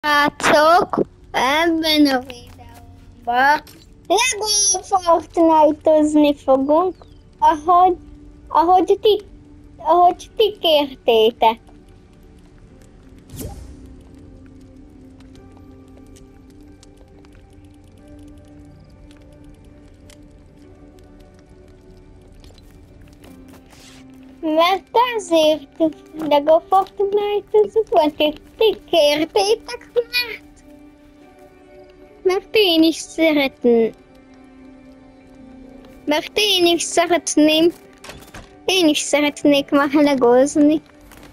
Srácok, ebben a videóban Lego Fortnite-ozni fogunk, ahogy, ahogy ti, ahogy ti kértétek. Mert azért Lego Fortnite-ozunk, mert ti kértétek, mert én is szeretném. Mert én is szeretnék már legozni.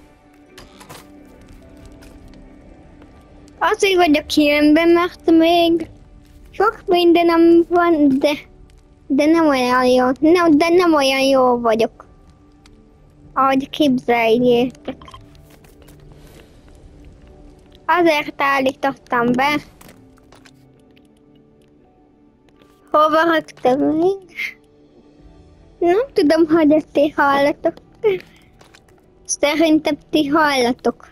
Azért vagyok ilyenben, mert még sok mindenem van, de nem olyan jó, de nem olyan jó vagyok, ahogy képzeljétek. Azért állítottam be. Hova raktam még? Nem tudom, hogy ezt ti hallatok. Szerintem ti hallatok.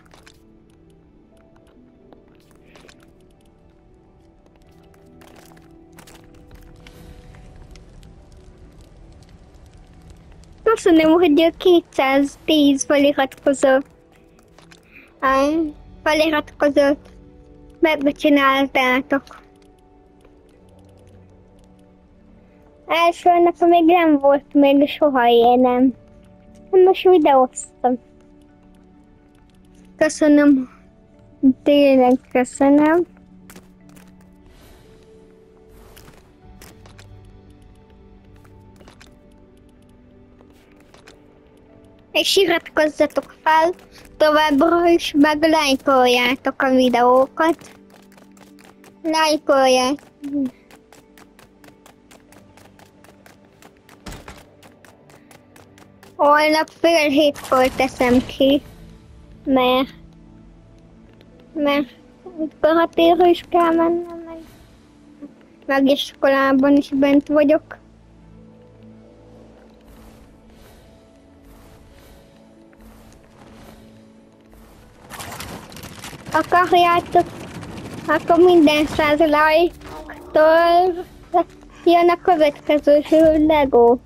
Köszönöm, hogy a 210 feliratkozót megcsináltátok. Első nap még nem volt még soha ilyenem. Most videóztam. Köszönöm. Tényleg köszönöm. És iratkozzatok fel, továbbra is meg lájkoljátok a videókat. Lájkoljátok. Holnap fél 7-kor teszem ki, mert karatérő is kell mennem, meg iskolában is bent vagyok. Akarjátok, akkor minden 100 like-tól jön a következő Lego.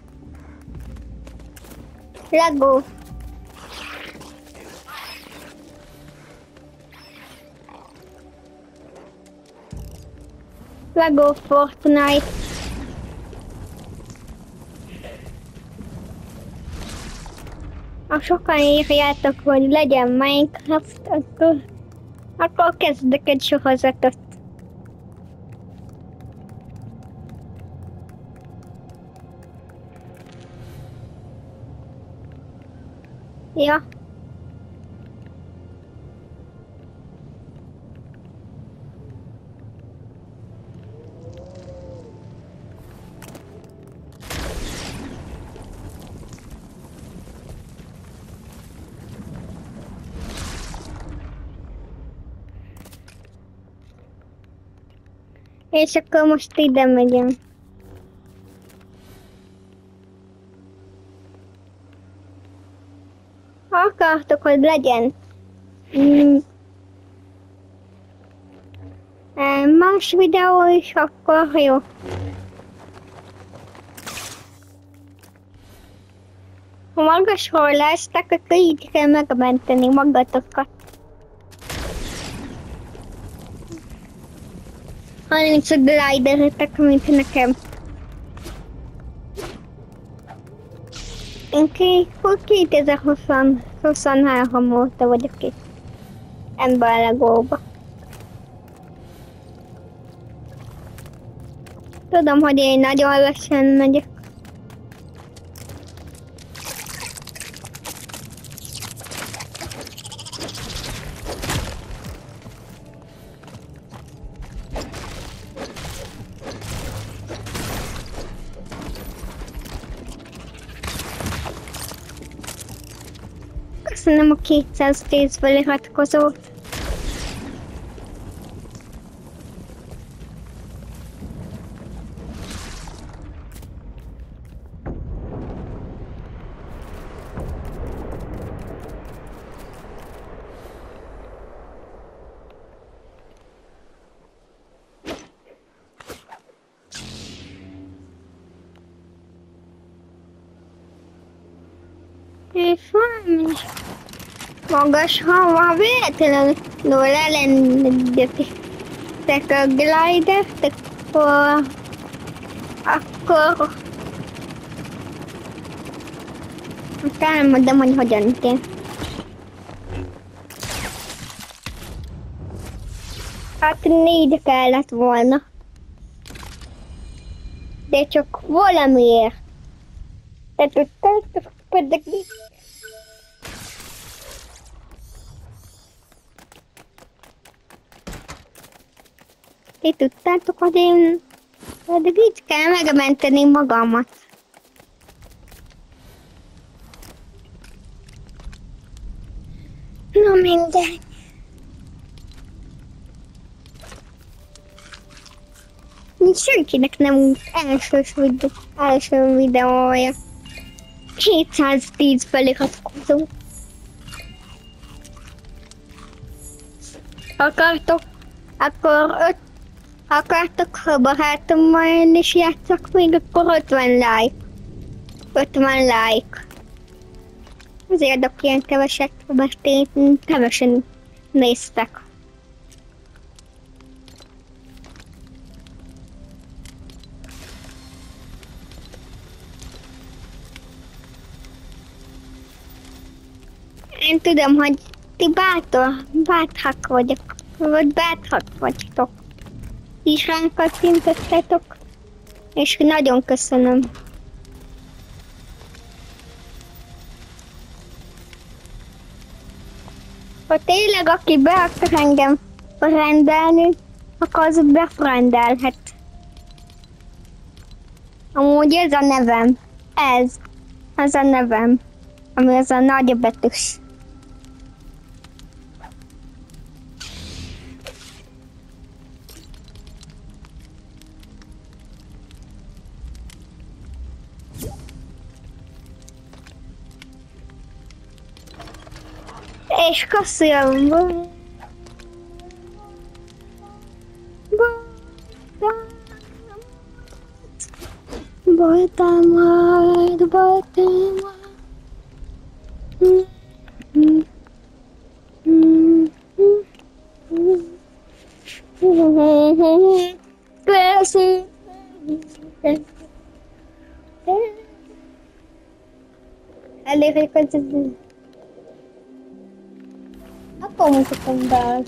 Lego Fortnite. Ha sokan írjátok, hogy legyen Minecraft, akkor kezdek egy sorozatot. Ja. És akkor most ide megyünk. Ha akartok, hogy legyen más videó is, akkor jó. Ha magasról lesztek, akkor így kell megmenteni magatokat. 30 glideretek, mint nekem. Én 2023 óta vagyok itt. Ember Legóba. Tudom, hogy én nagyon lassan megyek. Köszönöm a 210 feliratkozót. És valami magas, ha véletlenül elengeditek a glidert, akkor elmondom, hogy hogyan kell. Hát 4 kellett volna. De csak valamiért. Te tudtátok pedig ti tudtátok, hogy én pedig így kell megmenteni magamat. Na mindegy. Senkinek nem első videója. 210 feliratkozó. Akartok, ha barátommal is játszok még, akkor 50 like. 50 like. Azért adok ilyen keveset, mert én kevesen néztek. Én tudom, hogy ti bátrak vagyok, vagy bátrak vagytok. Is ránk kattintottatok, és nagyon köszönöm. Ha tényleg aki be akar engem rendelni, akkor az befrendelhet. Amúgy ez a nevem. Ez a nevem. Ami az a nagy betűs. És köszönöm. Boltámad. Elég, hogy akkor mutatom be az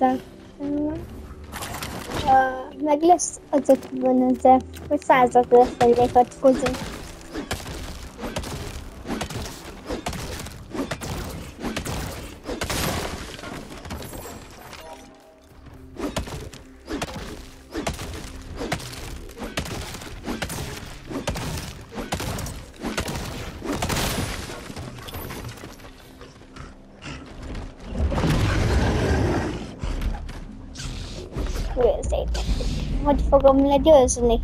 meg lesz az 50 000, vagy 100 000 feliratkozó. Nézzétek, hogy fogom legyőzni.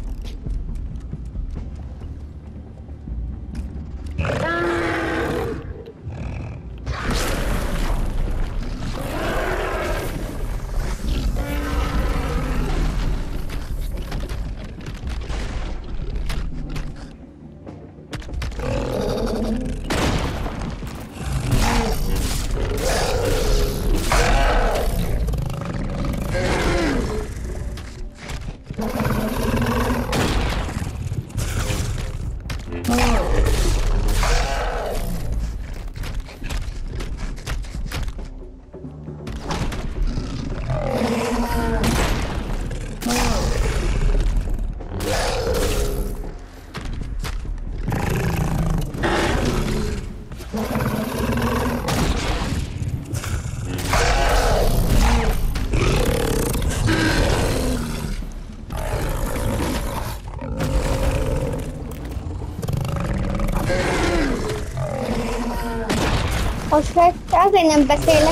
Most azért nem beszélek,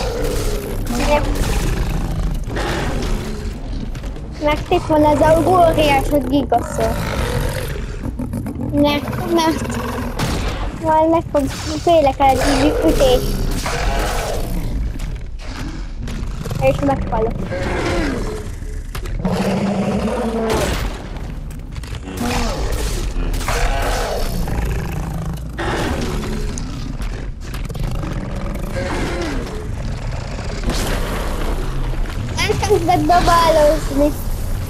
mert itt van ez a óriás gigaszó. Mert majd meg fog félek el egy ütés. És meghalok. dobálózni.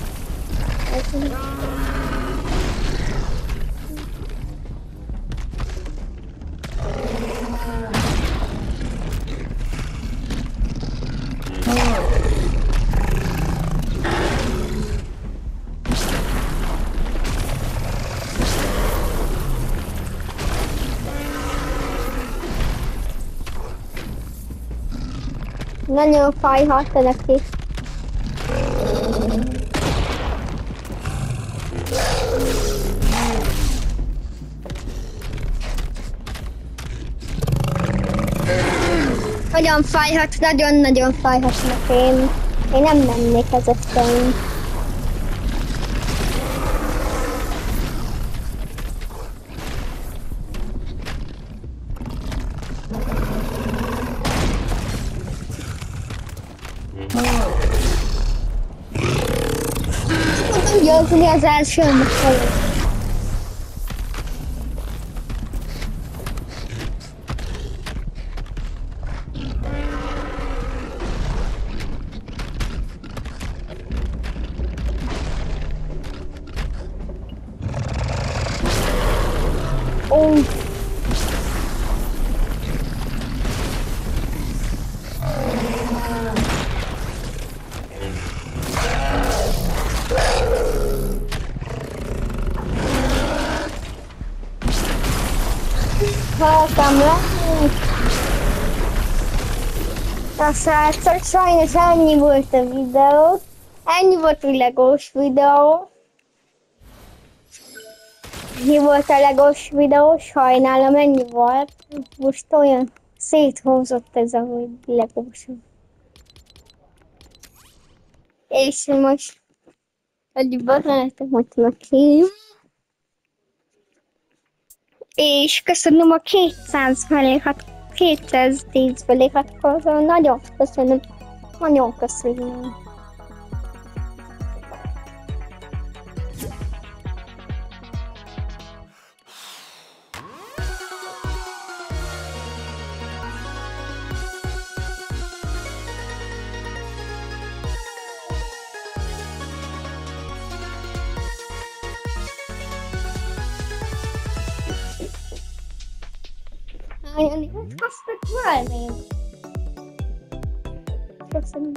Nagyon fájhat neki. Nagyon fájhat, nagyon-nagyon fájhat neki. Én nem mennék ezekkel. Győzni az első megfelelő. Haltam le. A srácok, sajnos ennyi volt a videó. Ennyi volt a legós videó. Ennyi volt a legós videó, sajnálom, ennyi volt. Most olyan széthúzott ez a legós. És most egy bananetet mondtam ki. És köszönöm a 200 felékat, 210 felékat, nagyon köszönöm, nagyon köszönöm. Aztán valamelyik. Köszönöm.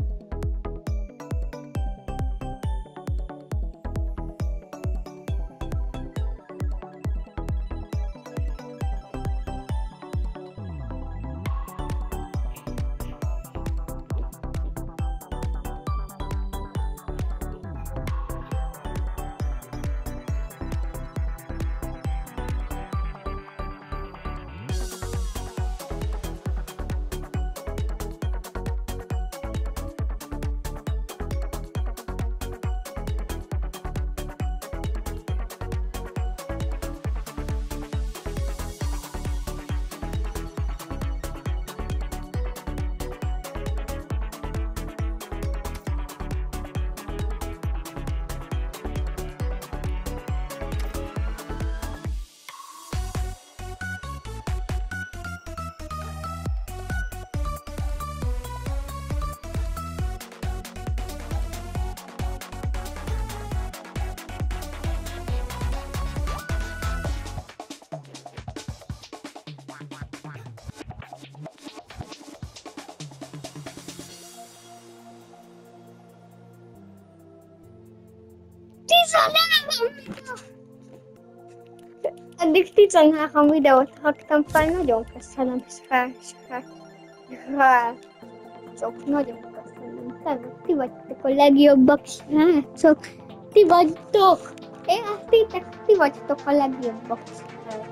Eddig 13 videót raktam fel, nagyon köszönöm, srácok, nagyon köszönöm. Ti vagytok a legjobbak, srácok, ti vagytok, értitek, ti vagytok a legjobbak, srácok.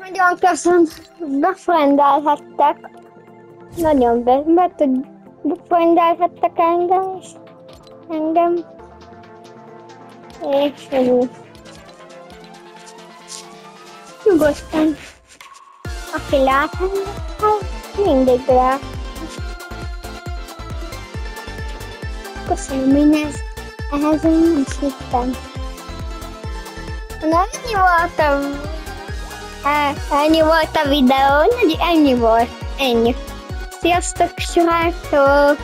Nagyon köszönöm, befrendelhettek. Nagyon befrendelhettek engem is. Engem. És nyugodtan. Aki lát engem, mindig lát. Köszönöm, én ehhez én nem is hittem. Na, ennyi volt a videó, ennyi volt, ennyi. Sziasztok, srácok!